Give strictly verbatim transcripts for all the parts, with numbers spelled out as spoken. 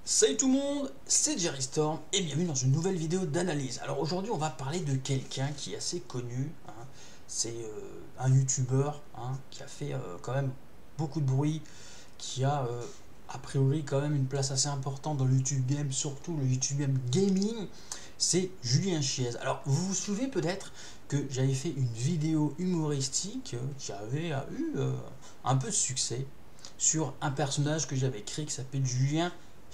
Salut tout le monde, c'est Jerry Storm et bienvenue dans une nouvelle vidéo d'analyse. Alors aujourd'hui on va parler de quelqu'un qui est assez connu, hein. C'est euh, un youtubeur hein, qui a fait euh, quand même beaucoup de bruit, qui a euh, a priori quand même une place assez importante dans le YouTube Game, surtout le YouTube Game Gaming, c'est Julien Chiez. Alors vous vous souvenez peut-être que j'avais fait une vidéo humoristique euh, qui avait euh, eu euh, un peu de succès sur un personnage que j'avais créé qui s'appelle Julien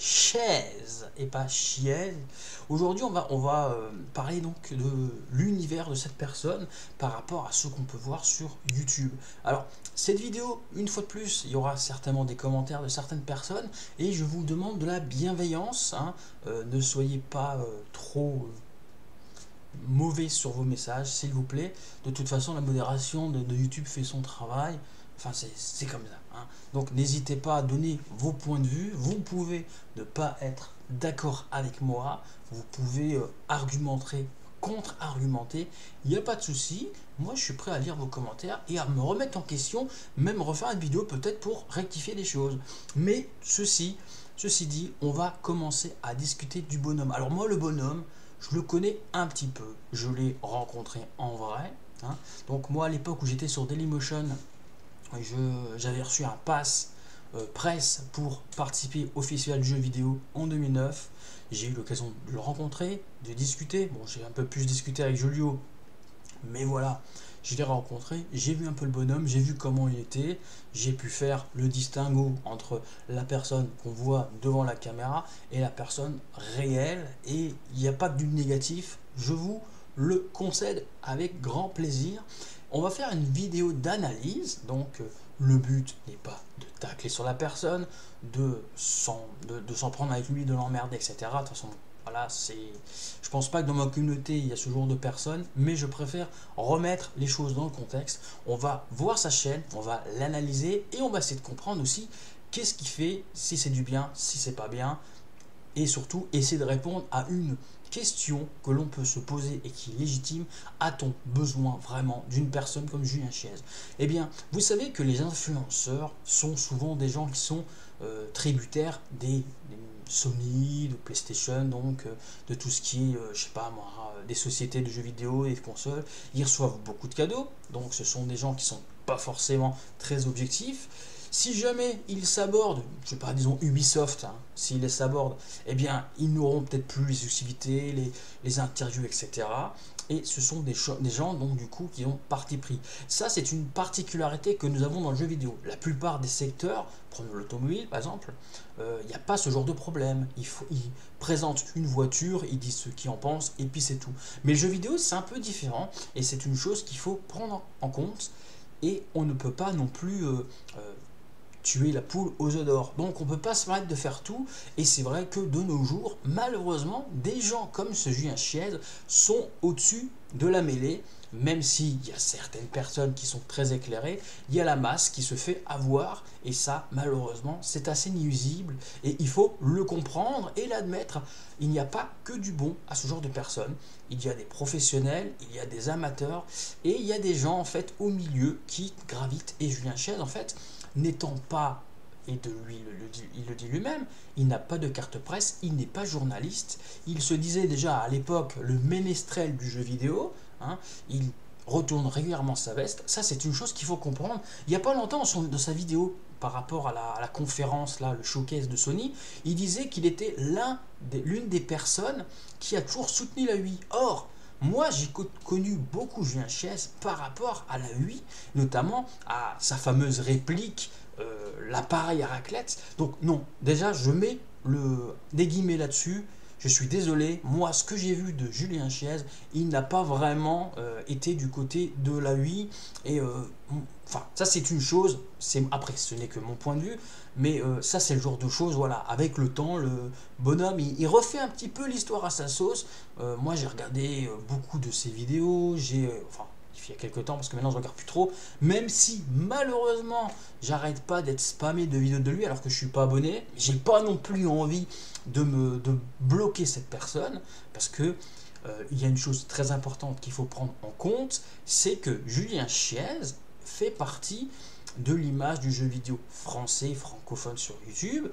Chaise et pas Chiez. Aujourd'hui, on va, on va euh, parler donc de l'univers de cette personne par rapport à ce qu'on peut voir sur YouTube. Alors, cette vidéo, une fois de plus, il y aura certainement des commentaires de certaines personnes et je vous demande de la bienveillance. Hein. Euh, ne soyez pas euh, trop euh, mauvais sur vos messages, s'il vous plaît. De toute façon, la modération de, de YouTube fait son travail. Enfin, c'est comme ça. Hein. Donc, n'hésitez pas à donner vos points de vue. Vous pouvez ne pas être d'accord avec moi. Vous pouvez euh, argumenter, contre-argumenter. Il n'y a pas de souci. Moi, je suis prêt à lire vos commentaires et à me remettre en question, même refaire une vidéo peut-être pour rectifier des choses. Mais ceci, ceci dit, on va commencer à discuter du bonhomme. Alors moi, le bonhomme, je le connais un petit peu. Je l'ai rencontré en vrai. Hein. Donc moi, à l'époque où j'étais sur Dailymotion, j'avais reçu un pass euh, presse pour participer au festival du jeu vidéo en deux mille neuf. J'ai eu l'occasion de le rencontrer, de discuter. Bon, j'ai un peu plus discuté avec Julio, mais voilà, je l'ai rencontré, j'ai vu un peu le bonhomme, j'ai vu comment il était, j'ai pu faire le distinguo entre la personne qu'on voit devant la caméra et la personne réelle, et il n'y a pas que du négatif, je vous le concède avec grand plaisir. On va faire une vidéo d'analyse, donc euh, le but n'est pas de tacler sur la personne, de s'en de, de s'en prendre avec lui, de l'emmerder, et cetera. De toute façon, voilà, c'est. Je pense pas que dans ma communauté il y a ce genre de personnes, mais je préfère remettre les choses dans le contexte. On va voir sa chaîne, on va l'analyser et on va essayer de comprendre aussi qu'est-ce qu'il fait, si c'est du bien, si c'est pas bien, et surtout essayer de répondre à une question que l'on peut se poser et qui est légitime. A-t-on besoin vraiment d'une personne comme Julien Chiez? Eh bien, vous savez que les influenceurs sont souvent des gens qui sont euh, tributaires des, des Sony, de PlayStation, donc euh, de tout ce qui est, euh, je sais pas moi, des sociétés de jeux vidéo et de consoles. Ils reçoivent beaucoup de cadeaux, donc ce sont des gens qui sont pas forcément très objectifs. Si jamais ils s'abordent, je sais pas, disons Ubisoft, hein, s'ils les s'abordent, eh bien, ils n'auront peut-être plus les exclusivités, les, les interviews, et cetera. Et ce sont des, des gens, donc, du coup, qui ont parti pris. Ça, c'est une particularité que nous avons dans le jeu vidéo. La plupart des secteurs, prenons l'automobile, par exemple, il euh, n'y a pas ce genre de problème. Il faut, ils présentent une voiture, ils disent ce qu'ils en pensent, et puis c'est tout. Mais le jeu vidéo, c'est un peu différent, et c'est une chose qu'il faut prendre en compte, et on ne peut pas non plus... Euh, euh, tuer la poule aux œufs d'or. Donc on ne peut pas se permettre de faire tout, et c'est vrai que de nos jours, malheureusement, des gens comme ce Julien Chiez sont au-dessus de la mêlée, même s'il y a certaines personnes qui sont très éclairées, il y a la masse qui se fait avoir, et ça, malheureusement, c'est assez nuisible, et il faut le comprendre et l'admettre. Il n'y a pas que du bon à ce genre de personnes, il y a des professionnels, il y a des amateurs, et il y a des gens, en fait, au milieu qui gravitent, et Julien Chiez, en fait, n'étant pas, et de lui le, le dit, il le dit lui-même, il n'a pas de carte presse, il n'est pas journaliste, il se disait déjà à l'époque le ménestrel du jeu vidéo, hein, il retourne régulièrement sa veste, ça c'est une chose qu'il faut comprendre. Il n'y a pas longtemps dans, dans sa vidéo par rapport à la, à la conférence, là, le showcase de Sony, il disait qu'il était l'un des, l'une des personnes qui a toujours soutenu la U I. Or, moi, j'ai connu beaucoup Julien Chiez par rapport à la U I, notamment à sa fameuse réplique, euh, l'appareil à raclette. Donc non, déjà, je mets le, des guillemets là-dessus. Je suis désolé, moi, ce que j'ai vu de Julien Chiez, il n'a pas vraiment euh, été du côté de la U I. Et euh, enfin, ça, c'est une chose. C'est après, ce n'est que mon point de vue. Mais euh, ça, c'est le genre de choses, voilà, avec le temps, le bonhomme, il, il refait un petit peu l'histoire à sa sauce. Euh, moi, j'ai regardé euh, beaucoup de ses vidéos, j'ai, euh, enfin, il y a quelques temps, parce que maintenant, je regarde plus trop, même si, malheureusement, j'arrête pas d'être spammé de vidéos de lui, alors que je suis pas abonné. J'ai pas non plus envie de me de bloquer cette personne, parce que euh, il y a une chose très importante qu'il faut prendre en compte, c'est que Julien Chiez fait partie de l'image du jeu vidéo français francophone sur YouTube,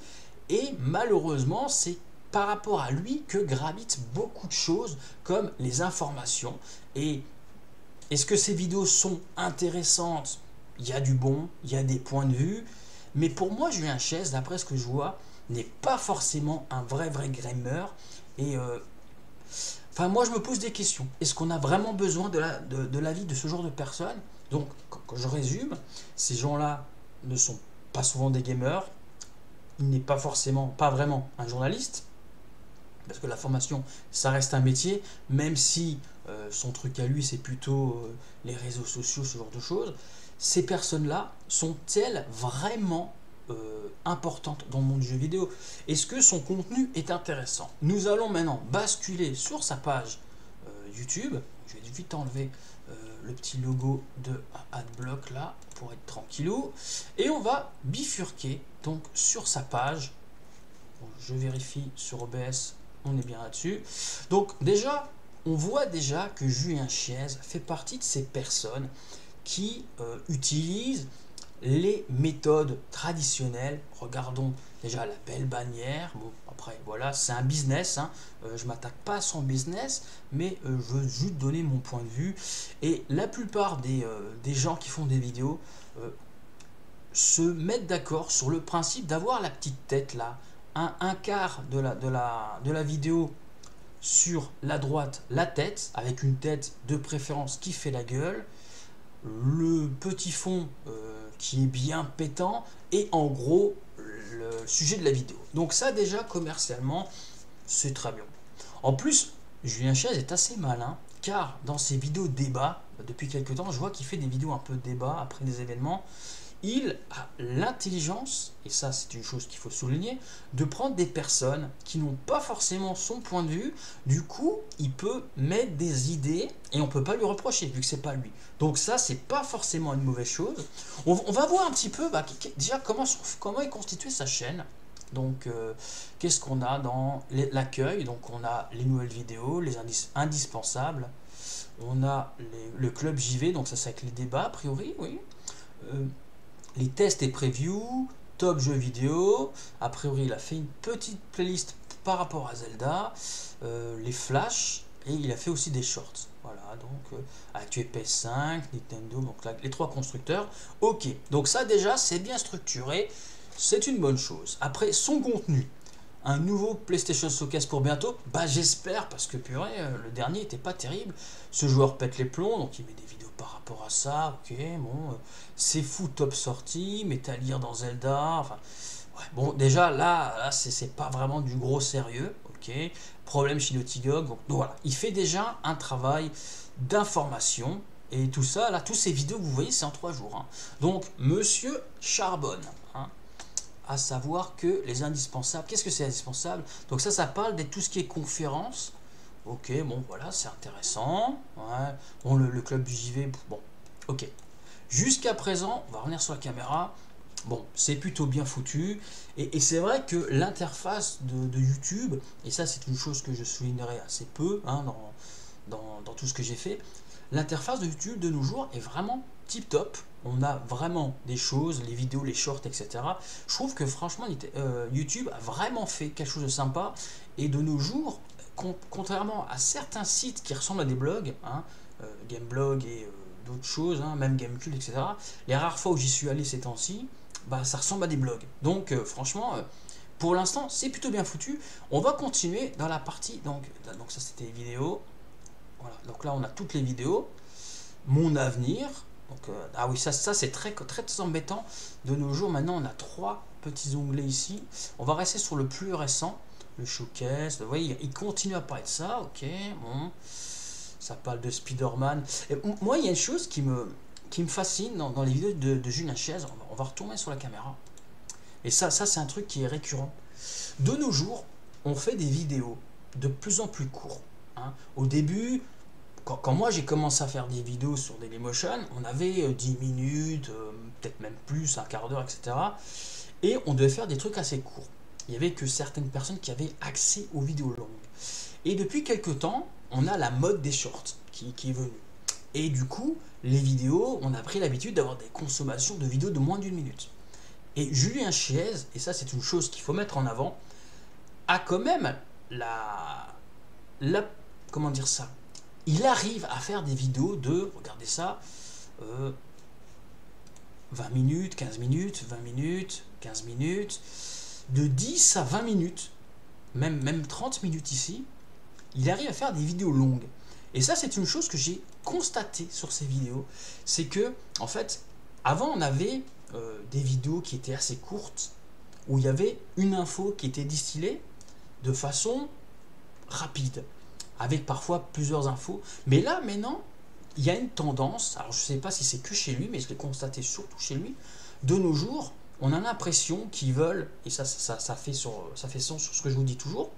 Et malheureusement, c'est par rapport à lui que gravitent beaucoup de choses comme les informations. Et est-ce que ces vidéos sont intéressantes? Il y a du bon, il y a des points de vue. Mais pour moi, Julien Chaise, d'après ce que je vois, n'est pas forcément un vrai, vrai gamer. Et euh, enfin, moi, je me pose des questions. Est-ce qu'on a vraiment besoin de l'avis la, de, de, l'avis de ce genre de personnes? Donc, quand, quand je résume, ces gens-là ne sont pas souvent des gamers. Il n'est pas forcément, pas vraiment un journaliste. Parce que la formation, ça reste un métier, même si euh, son truc à lui, c'est plutôt euh, les réseaux sociaux, ce genre de choses. Ces personnes-là sont-elles vraiment euh, importantes dans le monde du jeu vidéo? Est-ce que son contenu est intéressant? Nous allons maintenant basculer sur sa page euh, YouTube. Je vais vite enlever euh, le petit logo de Adblock là, pour être tranquillou. Et on va bifurquer donc sur sa page. Bon, je vérifie sur O B S. On est bien là-dessus. Donc déjà, on voit déjà que Julien Chaise fait partie de ces personnes qui euh, utilisent les méthodes traditionnelles. Regardons déjà la belle bannière. Bon, après, voilà, c'est un business. Hein. Euh, je ne m'attaque pas à son business, mais euh, je veux juste donner mon point de vue. Et la plupart des, euh, des gens qui font des vidéos euh, se mettent d'accord sur le principe d'avoir la petite tête là. Un, un quart de la, de, la, de la vidéo sur la droite, la tête, avec une tête de préférence qui fait la gueule, le petit fond euh, qui est bien pétant, et en gros, le sujet de la vidéo. Donc ça déjà, commercialement, c'est très bien. En plus, Julien Chaise est assez malin, car dans ses vidéos débat, depuis quelques temps, je vois qu'il fait des vidéos un peu débat après des événements. Il a l'intelligence, et ça c'est une chose qu'il faut souligner, de prendre des personnes qui n'ont pas forcément son point de vue. Du coup, il peut mettre des idées et on ne peut pas lui reprocher vu que c'est pas lui. Donc ça, c'est pas forcément une mauvaise chose. On, on va voir un petit peu bah, déjà comment, comment est constituée sa chaîne. Donc, euh, qu'est-ce qu'on a dans l'accueil? Donc, on a les nouvelles vidéos, les indis indispensables. On a les, le club J V, donc ça c'est avec les débats a priori, oui. Euh, les tests et previews, top jeux vidéo, a priori il a fait une petite playlist par rapport à Zelda, euh, les flashs, et il a fait aussi des shorts, voilà, donc euh, actu P S cinq, Nintendo, donc là, les trois constructeurs, ok, donc ça déjà c'est bien structuré, c'est une bonne chose. Après son contenu, un nouveau PlayStation Showcase pour bientôt, bah j'espère, parce que purée, euh, le dernier était pas terrible, ce joueur pète les plombs, donc il met des vidéos par rapport à ça, ok, bon, euh, c'est fou top sortie, Metal Gear dans Zelda, enfin, ouais, bon, déjà, là, là c'est pas vraiment du gros sérieux, ok, problème chez Naughty Dog, donc, donc voilà, il fait déjà un travail d'information, et tout ça, là, tous ces vidéos que vous voyez, c'est en trois jours, hein. Donc, monsieur charbonne, hein, à savoir que les indispensables, qu'est-ce que c'est indispensable? Donc ça, ça parle de tout ce qui est conférence. Ok, bon, voilà, c'est intéressant. Ouais. Bon, le, le club du J V, bon, ok. Jusqu'à présent, on va revenir sur la caméra. Bon, c'est plutôt bien foutu. Et, et c'est vrai que l'interface de, de YouTube, et ça, c'est une chose que je soulignerai assez peu hein, dans, dans, dans tout ce que j'ai fait, l'interface de YouTube de nos jours est vraiment tip top. On a vraiment des choses, les vidéos, les shorts, et cetera. Je trouve que franchement, euh, YouTube a vraiment fait quelque chose de sympa. Et de nos jours, con contrairement à certains sites qui ressemblent à des blogs, hein, euh, Gameblog et euh, d'autres choses, hein, même Gamecube, et cetera. Les rares fois où j'y suis allé ces temps-ci, bah, ça ressemble à des blogs. Donc euh, franchement, euh, pour l'instant, c'est plutôt bien foutu. On va continuer dans la partie, donc, donc ça c'était les vidéos. Voilà, donc là on a toutes les vidéos. Mon avenir. Donc, euh, ah oui, ça, ça c'est très, très embêtant. De nos jours, maintenant, on a trois petits onglets ici. On va rester sur le plus récent, le showcase. Vous voyez, il continue à parler de ça. Ok, bon. Ça parle de Spider-Man. Moi, il y a une chose qui me, qui me fascine dans, dans les vidéos de, de Julien Chaise. On va, on va retourner sur la caméra. Et ça, ça c'est un truc qui est récurrent. De nos jours, on fait des vidéos de plus en plus courtes. Hein. Au début... Quand, quand moi j'ai commencé à faire des vidéos sur Dailymotion, on avait euh, dix minutes, euh, peut-être même plus, un quart d'heure, et cetera. Et on devait faire des trucs assez courts. Il n'y avait que certaines personnes qui avaient accès aux vidéos longues. Et depuis quelques temps, on a la mode des shorts qui, qui est venue. Et du coup, les vidéos, on a pris l'habitude d'avoir des consommations de vidéos de moins d'une minute. Et Julien Chiez, et ça c'est une chose qu'il faut mettre en avant, a quand même la, la... comment dire ça, il arrive à faire des vidéos de, regardez ça, euh, vingt minutes, quinze minutes, vingt minutes, quinze minutes, de dix à vingt minutes, même, même trente minutes ici, il arrive à faire des vidéos longues. Et ça, c'est une chose que j'ai constatée sur ces vidéos, c'est que, en fait, avant, on avait euh, des vidéos qui étaient assez courtes, où il y avait une info qui était distillée de façon rapide, avec parfois plusieurs infos. Mais là, maintenant, il y a une tendance, alors je ne sais pas si c'est que chez lui, mais je l'ai constaté surtout chez lui, de nos jours, on a l'impression qu'ils veulent, et ça, ça, ça, fait sur, ça fait sens sur ce que je vous dis toujours,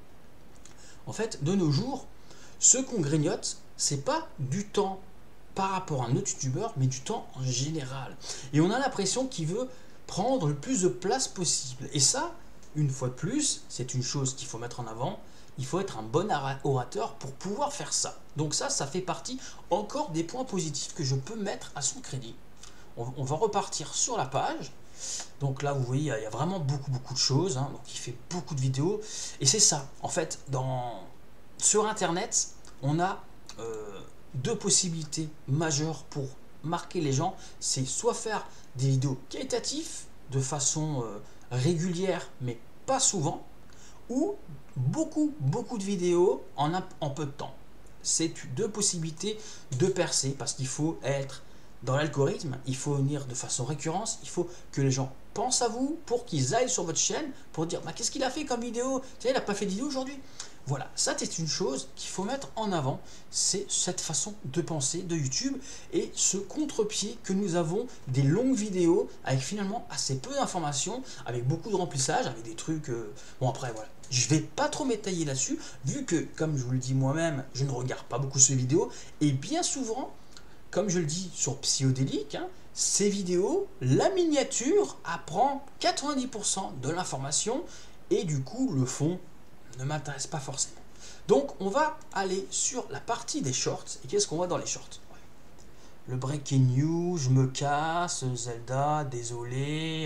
en fait, de nos jours, ce qu'on grignote, c'est pas du temps par rapport à un autre youtubeur, mais du temps en général. Et on a l'impression qu'il veut prendre le plus de place possible. Et ça, une fois de plus, c'est une chose qu'il faut mettre en avant, il faut être un bon orateur pour pouvoir faire ça. Donc ça, ça fait partie encore des points positifs que je peux mettre à son crédit. On, on va repartir sur la page. Donc là, vous voyez, il y a vraiment beaucoup, beaucoup de choses. Hein. Donc il fait beaucoup de vidéos. Et c'est ça, en fait, dans, sur Internet, on a euh, deux possibilités majeures pour marquer les gens. C'est soit faire des vidéos qualitatives de façon euh, régulière, mais pas souvent, ou beaucoup, beaucoup de vidéos en, un, en peu de temps. C'est deux possibilités de percer, parce qu'il faut être dans l'algorithme, il faut venir de façon récurrente, il faut que les gens pensent à vous pour qu'ils aillent sur votre chaîne pour dire bah, qu'est-ce qu'il a fait comme vidéo, tu sais, il n'a pas fait de vidéo aujourd'hui. Voilà, ça c'est une chose qu'il faut mettre en avant, c'est cette façon de penser de YouTube et ce contre-pied que nous avons des longues vidéos avec finalement assez peu d'informations, avec beaucoup de remplissage, avec des trucs... Euh... Bon après voilà, je vais pas trop m'étailler là-dessus, vu que comme je vous le dis moi-même, je ne regarde pas beaucoup ces vidéos et bien souvent, comme je le dis sur Psychodélique, hein, ces vidéos, la miniature apprend quatre-vingt-dix pour cent de l'information et du coup le fond ne m'intéresse pas forcément. Donc on va aller sur la partie des shorts. Et qu'est-ce qu'on voit dans les shorts? Le breaking news, je me casse, Zelda, désolé.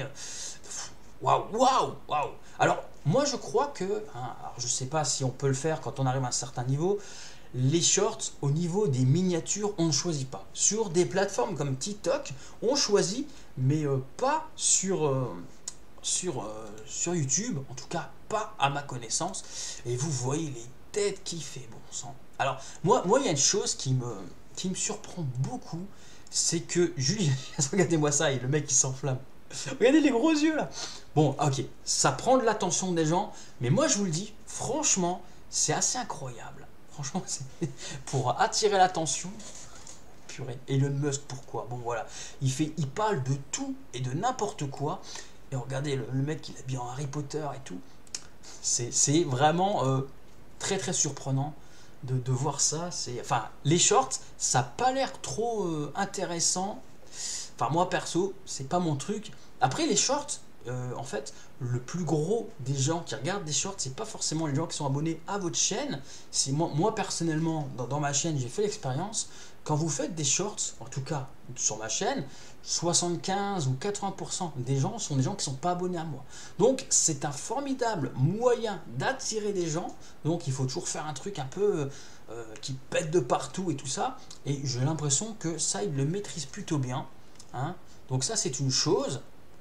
Waouh, waouh, waouh. Alors moi je crois que, hein, alors je sais pas si on peut le faire quand on arrive à un certain niveau, les shorts au niveau des miniatures on ne choisit pas. Sur des plateformes comme TikTok, on choisit, mais euh, pas sur... Euh, Sur, euh, sur YouTube, en tout cas pas à ma connaissance, et vous voyez les têtes qu'il fait, bon sang. Alors moi, moi il y a une chose qui me, qui me surprend beaucoup, c'est que Julien, regardez-moi ça, et le mec il s'enflamme, regardez les gros yeux là. Bon ok, ça prend de l'attention des gens, mais moi je vous le dis, franchement, c'est assez incroyable, franchement, pour attirer l'attention. Purée. Elon Musk, pourquoi? Bon voilà, il, fait, il parle de tout et de n'importe quoi. Et regardez, le, le mec, il est bien en Harry Potter et tout. C'est vraiment euh, très très surprenant de, de voir ça. Enfin, les shorts, ça n'a pas l'air trop euh, intéressant. Enfin, moi perso, c'est pas mon truc. Après, les shorts, euh, en fait, le plus gros des gens qui regardent des shorts, c'est pas forcément les gens qui sont abonnés à votre chaîne. Moi, moi, personnellement, dans, dans ma chaîne, j'ai fait l'expérience. Quand vous faites des shorts, en tout cas sur ma chaîne, soixante-quinze ou quatre-vingts pour cent des gens sont des gens qui ne sont pas abonnés à moi. Donc c'est un formidable moyen d'attirer des gens. Donc il faut toujours faire un truc un peu euh, qui pète de partout et tout ça. Et j'ai l'impression que ça, il le maîtrise plutôt bien. Hein. Donc ça, c'est une chose.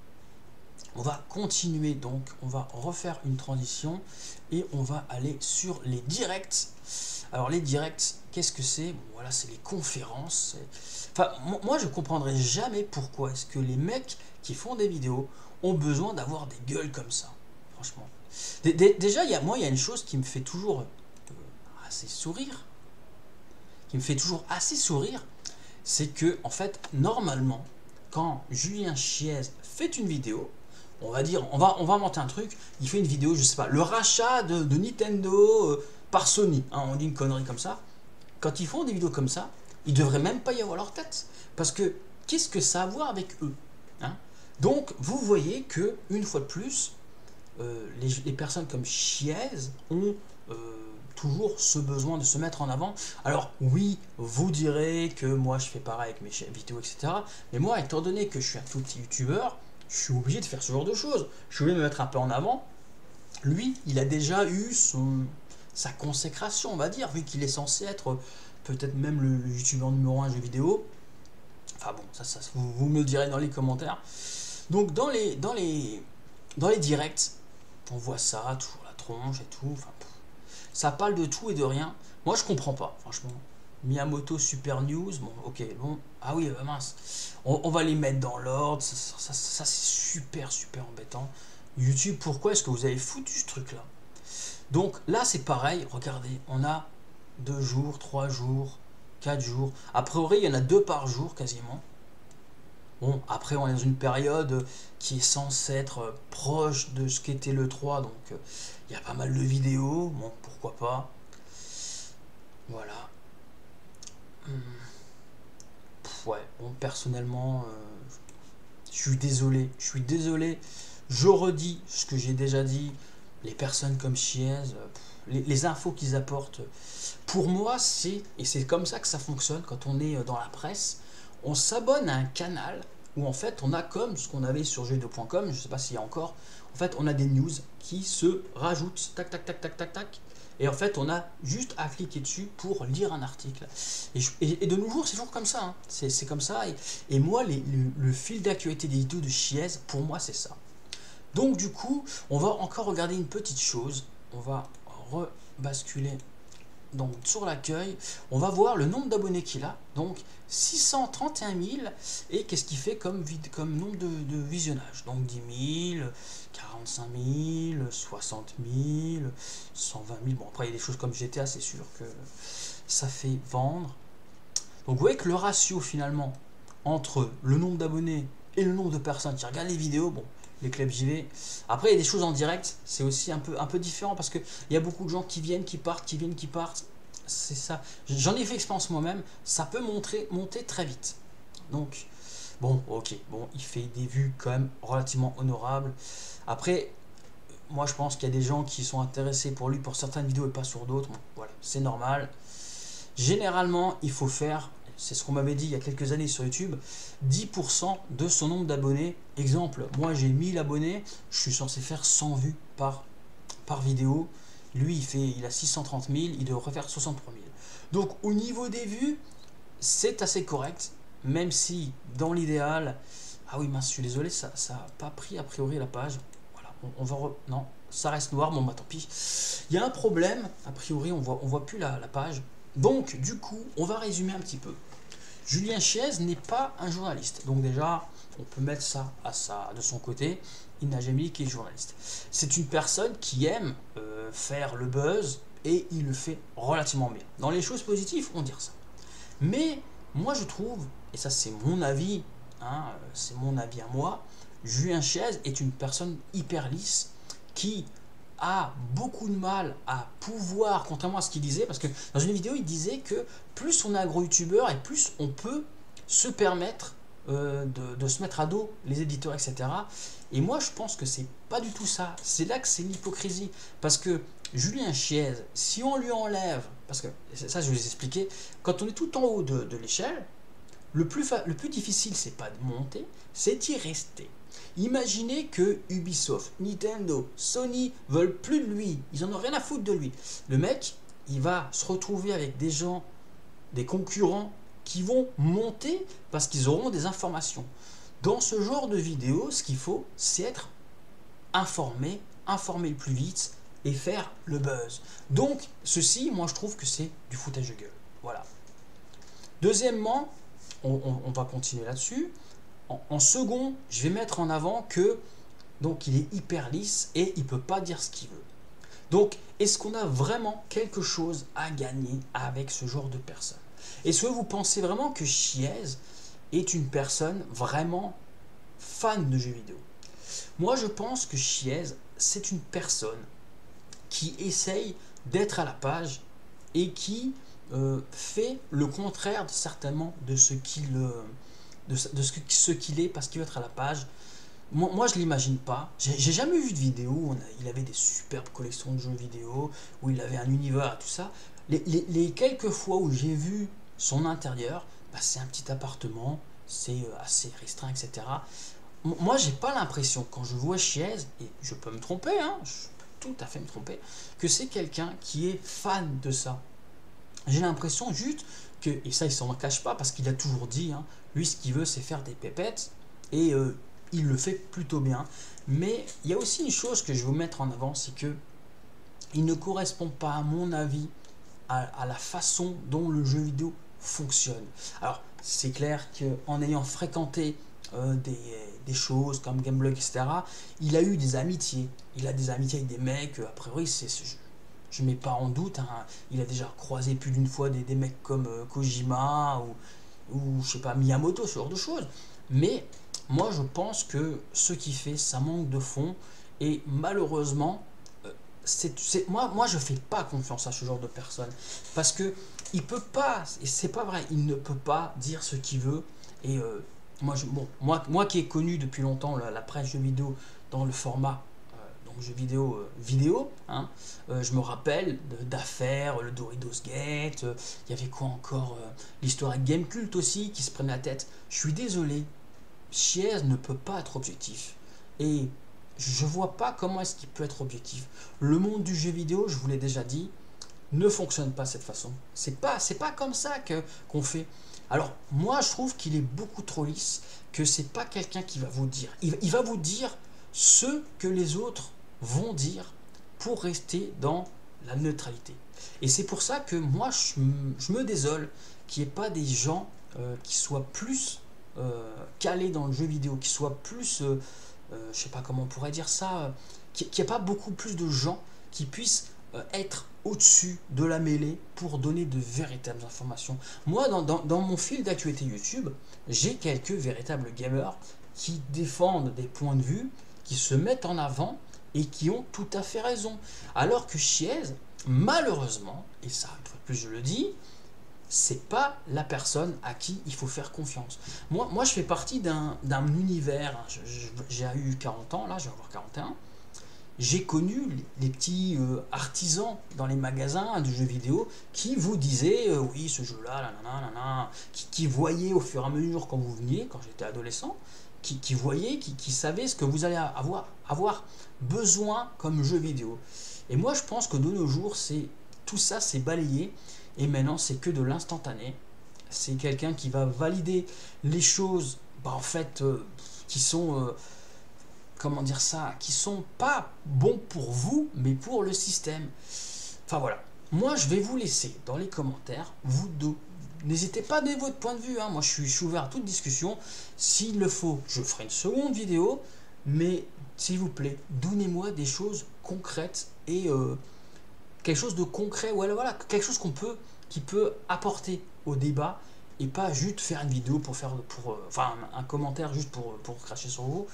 On va continuer, donc on va refaire une transition et on va aller sur les directs. Alors les directs, qu'est-ce que c'est? Bon, voilà, c'est les conférences. Enfin, moi je comprendrai jamais pourquoi est-ce que les mecs qui font des vidéos ont besoin d'avoir des gueules comme ça. Franchement. Déjà, il y a, moi, il y a une chose qui me fait toujours euh, assez sourire. Qui me fait toujours assez sourire, c'est que, en fait, normalement, quand Julien Chiez fait une vidéo, on va dire, on va, on va inventer un truc, il fait une vidéo, je sais pas, le rachat de, de Nintendo euh, par Sony, hein, on dit une connerie comme ça. Quand ils font des vidéos comme ça, il ne devrait même pas y avoir leur tête. Parce que, qu'est-ce que ça a à voir avec eux, hein? Donc, vous voyez que, une fois de plus, euh, les, les personnes comme Chiez ont euh, toujours ce besoin de se mettre en avant. Alors, oui, vous direz que moi, je fais pareil avec mes vidéos, et cetera. Mais moi, étant donné que je suis un tout petit youtubeur, je je suis obligé de faire ce genre de choses. Je suis obligé de me mettre un peu en avant. Lui, il a déjà eu son, sa consécration, on va dire, vu qu'il est censé être peut-être même le, le youtubeur numéro un jeux vidéo. Enfin bon, ça, ça vous, vous me le direz dans les commentaires. Donc dans les, dans les, dans les directs, on voit ça, toujours la tronche et tout. Enfin, ça parle de tout et de rien. Moi, je comprends pas, franchement. Miyamoto Super News, bon, ok, bon. Ah oui, euh, mince. On, on va les mettre dans l'ordre. Ça, ça, ça, ça c'est super, super embêtant. YouTube, pourquoi est-ce que vous avez foutu ce truc-là? Donc là, c'est pareil. Regardez, on a deux jours, trois jours, quatre jours. A priori, il y en a deux par jour quasiment. Bon, après, on est dans une période qui est censée être proche de ce qu'était le trois, donc euh, il y a pas mal de vidéos. Bon, pourquoi pas. Voilà. Hum. Pff, ouais, bon, personnellement, euh, je suis désolé. Je suis désolé. Je redis ce que j'ai déjà dit. Les personnes comme Chiez, euh, les, les infos qu'ils apportent, pour moi, c'est, et c'est comme ça que ça fonctionne quand on est dans la presse, on s'abonne à un canal où en fait on a comme ce qu'on avait sur jeux vidéo point com, je ne sais pas s'il y a encore, en fait on a des news qui se rajoutent, tac tac tac tac tac tac, et en fait on a juste à cliquer dessus pour lire un article. Et, je, et, et de nos jours c'est toujours comme ça, hein. c'est comme ça, et, et moi les, le, le fil d'actualité des vidéos de Chiez, pour moi c'est ça. Donc du coup, on va encore regarder une petite chose, on va rebasculer donc sur l'accueil, on va voir le nombre d'abonnés qu'il a, donc six cent trente et un mille, et qu'est-ce qu'il fait comme, comme nombre de, de visionnages, donc dix mille, quarante-cinq mille, soixante mille, cent vingt mille, bon après il y a des choses comme G T A, c'est sûr que ça fait vendre. Donc vous voyez que le ratio finalement entre le nombre d'abonnés et le nombre de personnes qui regardent les vidéos, bon, les clubs J V. Après, il y a des choses en direct, c'est aussi un peu, un peu différent parce qu'il y a beaucoup de gens qui viennent, qui partent, qui viennent, qui partent. C'est ça. J'en ai fait expérience moi-même, ça peut montrer, monter très vite. Donc, bon, ok, bon, il fait des vues quand même relativement honorables. Après, moi je pense qu'il y a des gens qui sont intéressés pour lui pour certaines vidéos et pas sur d'autres. Bon, voilà, c'est normal. Généralement, il faut faire, c'est ce qu'on m'avait dit il y a quelques années sur YouTube, dix pour cent de son nombre d'abonnés. Exemple, moi j'ai mille abonnés, je suis censé faire cent vues par, par vidéo. Lui, il, fait, il a six cent trente mille, il devrait faire soixante-trois mille. Donc au niveau des vues, c'est assez correct, même si dans l'idéal... Ah oui, mince, je suis désolé, ça n'a pas pris a priori la page. Voilà, on, on va... Re... Non, ça reste noir, bon bah tant pis. Il y a un problème, a priori on voit, on voit plus la, la page. Donc, du coup, on va résumer un petit peu. Julien Chiez n'est pas un journaliste. Donc déjà, on peut mettre ça à ça de son côté. Il n'a jamais dit qu'il est journaliste. C'est une personne qui aime euh, faire le buzz et il le fait relativement bien. Dans les choses positives, on dire ça. Mais moi, je trouve, et ça c'est mon avis, hein, c'est mon avis à moi, Julien Chiez est une personne hyper lisse qui a beaucoup de mal à pouvoir, contrairement à ce qu'il disait, parce que dans une vidéo il disait que plus on est un gros youtubeur et plus on peut se permettre euh, de, de se mettre à dos les éditeurs, et cetera. Et moi je pense que c'est pas du tout ça, c'est là que c'est l'hypocrisie, parce que Julien Chiez, si on lui enlève, parce que ça je vais vous expliquer, quand on est tout en haut de, de l'échelle, le plus, le plus difficile c'est pas de monter, c'est d'y rester. Imaginez que Ubisoft, Nintendo, Sony veulent plus de lui, ils en ont rien à foutre de lui. Le mec, il va se retrouver avec des gens, des concurrents qui vont monter parce qu'ils auront des informations. Dans ce genre de vidéo, ce qu'il faut, c'est être informé, informer le plus vite et faire le buzz. Donc, ceci, moi je trouve que c'est du foutage de gueule. Voilà. Deuxièmement, on, on, on va continuer là-dessus. En, en second, je vais mettre en avant que donc il est hyper lisse et il peut pas dire ce qu'il veut. Donc, est-ce qu'on a vraiment quelque chose à gagner avec ce genre de personne? Est-ce que vous pensez vraiment que Chiez est une personne vraiment fan de jeux vidéo? Moi, je pense que Chiez, c'est une personne qui essaye d'être à la page et qui euh, fait le contraire certainement de ce qu'il euh, de, de ce qu'il est parce qu'il veut être à la page. Moi, moi je l'imagine pas. J'ai jamais vu de vidéo où on a, il avait des superbes collections de jeux vidéo, où il avait un univers et tout ça. Les, les, les quelques fois où j'ai vu son intérieur, bah, c'est un petit appartement, c'est assez restreint, et cetera. moi, j'ai pas l'impression, quand je vois Chiez, et je peux me tromper, hein, je peux tout à fait me tromper, que c'est quelqu'un qui est fan de ça. J'ai l'impression juste que, et ça il s'en cache pas parce qu'il a toujours dit, hein, lui ce qu'il veut c'est faire des pépettes, et euh, il le fait plutôt bien. Mais il y a aussi une chose que je veux mettre en avant, c'est que il ne correspond pas à mon avis à, à la façon dont le jeu vidéo fonctionne. Alors c'est clair qu'en ayant fréquenté euh, des, des choses comme Gameblog, et cetera, il a eu des amitiés. Il a des amitiés avec des mecs, a priori c'est ce jeu. Je ne mets pas en doute, hein, il a déjà croisé plus d'une fois des, des mecs comme euh, Kojima ou, ou je sais pas, Miyamoto, ce genre de choses. Mais moi je pense que ce qu'il fait, ça manque de fond. Et malheureusement, euh, c'est, c'est, moi, moi je fais pas confiance à ce genre de personne. Parce que il peut pas, et c'est pas vrai, il ne peut pas dire ce qu'il veut. Et euh, moi, je, bon, moi, moi qui ai connu depuis longtemps la, la presse jeux vidéo dans le format jeux vidéo euh, vidéo, hein. euh, je me rappelle d'affaires, le Doritos Gate, il euh, y avait quoi encore, euh, l'histoire avec Gamecult aussi qui se prenait la tête. Je suis désolé, Chiez ne peut pas être objectif, et je vois pas comment est-ce qu'il peut être objectif. Le monde du jeu vidéo, je vous l'ai déjà dit, ne fonctionne pas de cette façon. C'est pas, c'est pas comme ça que qu'on fait. Alors moi je trouve qu'il est beaucoup trop lisse, que c'est pas quelqu'un qui va vous dire, il, il va vous dire ce que les autres vont dire pour rester dans la neutralité. Et c'est pour ça que moi je, je me désole qu'il n'y ait pas des gens euh, qui soient plus euh, calés dans le jeu vidéo, qui soient plus, euh, euh, je sais pas comment on pourrait dire ça, euh, qu'il n'y ait pas beaucoup plus de gens qui puissent euh, être au-dessus de la mêlée pour donner de véritables informations. Moi, dans, dans, dans mon fil d'actualité YouTube, j'ai quelques véritables gamers qui défendent des points de vue, qui se mettent en avant et qui ont tout à fait raison. Alors que Chiez, malheureusement, et ça, une fois de plus je le dis, c'est pas la personne à qui il faut faire confiance. Moi, moi je fais partie d'un univers, j'ai eu quarante ans, là je vais avoir quarante et un, j'ai connu les petits euh, artisans dans les magasins de jeux vidéo qui vous disaient euh, oui ce jeu là, qui, qui voyaient au fur et à mesure quand vous veniez, quand j'étais adolescent, qui, qui voyaient, qui, qui savaient ce que vous allez avoir, avoir besoin comme jeu vidéo. Et moi je pense que de nos jours c'est tout ça c'est balayé et maintenant c'est que de l'instantané. C'est quelqu'un qui va valider les choses bah, en fait euh, qui sont euh, comment dire ça, qui sont pas bons pour vous, mais pour le système. Enfin voilà. Moi, je vais vous laisser dans les commentaires. Vous deux, n'hésitez pas à donner votre point de vue. Hein. Moi, je suis, je suis ouvert à toute discussion. S'il le faut, je ferai une seconde vidéo. Mais s'il vous plaît, donnez-moi des choses concrètes et euh, quelque chose de concret. Voilà, voilà, quelque chose qu'on peut, qui peut apporter au débat et pas juste faire une vidéo pour faire, pour, euh, enfin, un, un commentaire juste pour, pour cracher sur vous.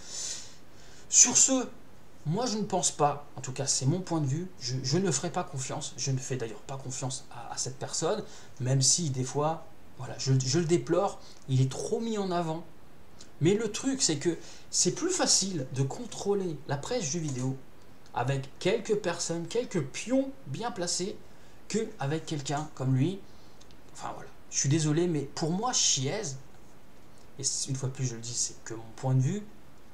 Sur ce, moi je ne pense pas, en tout cas c'est mon point de vue, je, je ne ferai pas confiance, je ne fais d'ailleurs pas confiance à, à cette personne, même si des fois, voilà, je, je le déplore, il est trop mis en avant. Mais le truc c'est que c'est plus facile de contrôler la presse jeux vidéo avec quelques personnes, quelques pions bien placés, qu'avec quelqu'un comme lui. Enfin voilà, je suis désolé, mais pour moi Chiez, et une fois de plus je le dis, c'est que mon point de vue,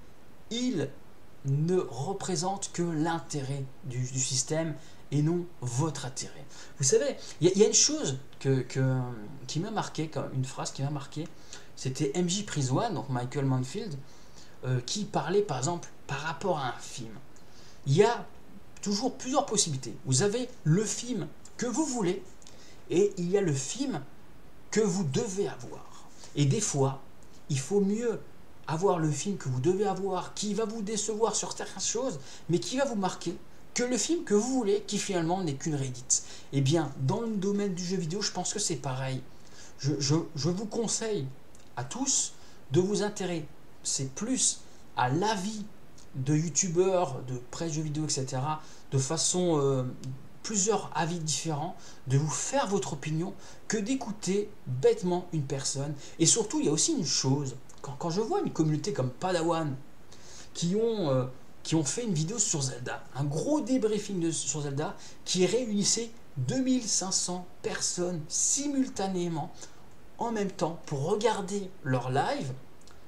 il ne représente que l'intérêt du, du système et non votre intérêt. Vous savez, il y, y a une chose que, que, qui m'a marqué, une phrase qui m'a marqué, c'était M J Priswan, donc Michael Manfield, euh, qui parlait par exemple par rapport à un film. Il y a toujours plusieurs possibilités. Vous avez le film que vous voulez et il y a le film que vous devez avoir. Et des fois, il faut mieux avoir le film que vous devez avoir, qui va vous décevoir sur certaines choses, mais qui va vous marquer, que le film que vous voulez, qui finalement n'est qu'une réédite. Eh bien, dans le domaine du jeu vidéo, je pense que c'est pareil. Je, je, je vous conseille à tous de vous intéresser plus à l'avis de youtubeurs, de presse jeux vidéo, et cetera, de façon, euh, plusieurs avis différents, de vous faire votre opinion, que d'écouter bêtement une personne. Et surtout, il y a aussi une chose, Quand, quand je vois une communauté comme Padawan qui ont, euh, qui ont fait une vidéo sur Zelda, un gros débriefing de, sur Zelda qui réunissait deux mille cinq cents personnes simultanément en même temps pour regarder leur live,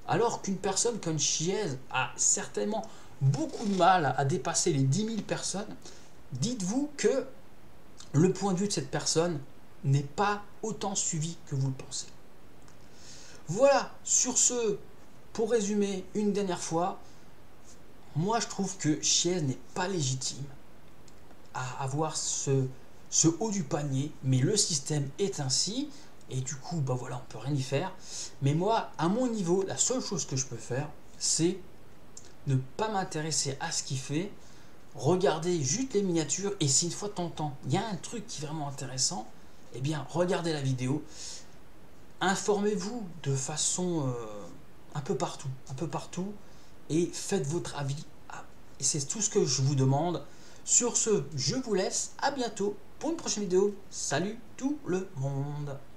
Alors qu'une personne comme Chiez a certainement beaucoup de mal à dépasser les dix mille personnes, dites-vous que le point de vue de cette personne n'est pas autant suivi que vous le pensez. Voilà, sur ce, pour résumer une dernière fois, moi je trouve que Chiez n'est pas légitime à avoir ce, ce haut du panier, mais le système est ainsi, et du coup, bah voilà, on peut rien y faire. Mais moi, à mon niveau, la seule chose que je peux faire, c'est ne pas m'intéresser à ce qu'il fait, regarder juste les miniatures, et si une fois de temps en temps, il y a un truc qui est vraiment intéressant, eh bien, regardez la vidéo, informez-vous de façon euh, un peu partout, un peu partout, et faites votre avis. Et c'est tout ce que je vous demande. Sur ce, je vous laisse, à bientôt pour une prochaine vidéo. Salut tout le monde!